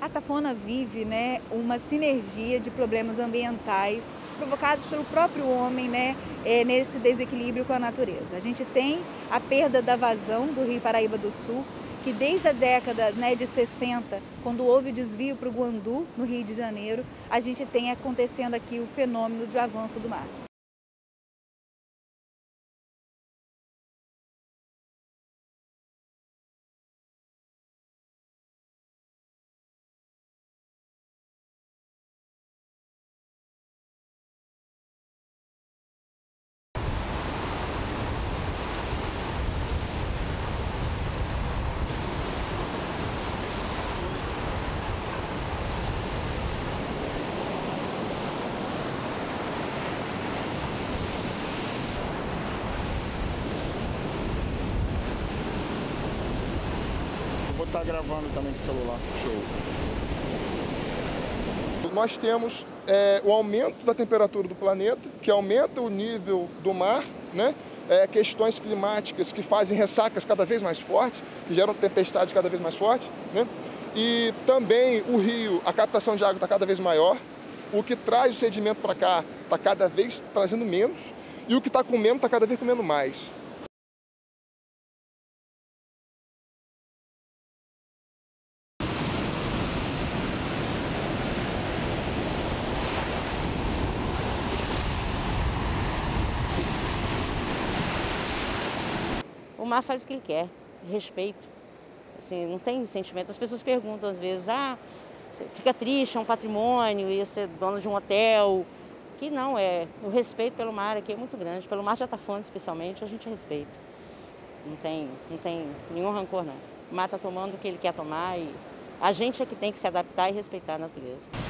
A Tafona vive, né, uma sinergia de problemas ambientais provocados pelo próprio homem, né, nesse desequilíbrio com a natureza. A gente tem a perda da vazão do Rio Paraíba do Sul, que desde a década, né, de 60, quando houve o desvio para o Guandu, no Rio de Janeiro, a gente tem acontecendo aqui o fenômeno de avanço do mar. Vou estar gravando também com o celular. Show. Nós temos o aumento da temperatura do planeta, que aumenta o nível do mar, né? Questões climáticas que fazem ressacas cada vez mais fortes, que geram tempestades cada vez mais fortes, né? E também o rio, a captação de água está cada vez maior, o que traz o sedimento para cá está cada vez trazendo menos, e o que está comendo está cada vez comendo mais. O mar faz o que ele quer, respeito. Assim, não tem sentimento. As pessoas perguntam às vezes, você fica triste, é um patrimônio, ia ser dono de um hotel. Que não, o respeito pelo mar aqui é muito grande. Pelo mar de Atafona, especialmente, a gente respeita. Não tem nenhum rancor, não. O mar está tomando o que ele quer tomar e a gente é que tem que se adaptar e respeitar a natureza.